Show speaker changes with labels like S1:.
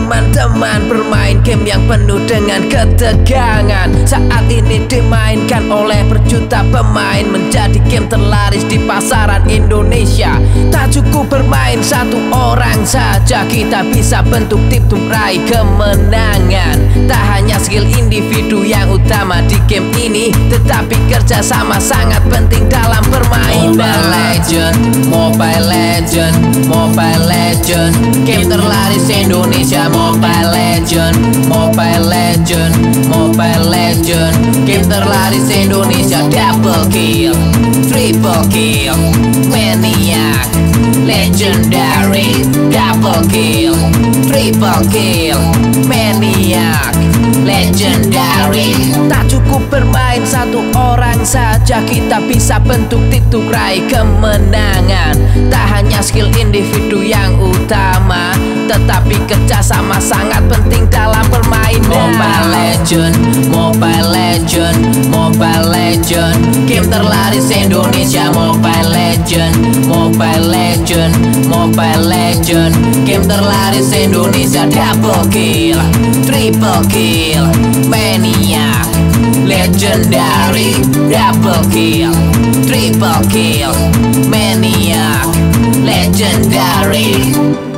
S1: teman-teman bermain game yang penuh dengan ketegangan. Saat ini dimainkan oleh berjuta pemain, menjadi game terlaris di pasaran Indonesia. Tak cukup bermain satu orang saja, kita bisa bentuk tim untuk raih kemenangan. Tak hanya skill individu yang utama di game ini, tetapi kerjasama sangat penting dalam permainan. Mobile Legend, Mobile Legend, Mobile Legend, game terlaris Indonesia. Mobile Legend, Mobile Legend, Mobile Legend, game terlaris Indonesia. Double kill, triple kill, maniac, legendary. Double kill, triple kill, maniac, legendary. Tak cukup bermain satu orang saja, kita bisa bentuk tim untuk raih kemenangan. Tak hanya skill individu yang utama, tetapi kerjasama sangat penting dalam permainan. Mobile Legend, Mobile Legend, Mobile Legend, game terlaris Indonesia. Mobile Legend, Mobile Legend, Mobile Legend, game terlaris Indonesia. Double kill, triple kill, maniac, legendary. Double kill, triple kill, maniac, legendary.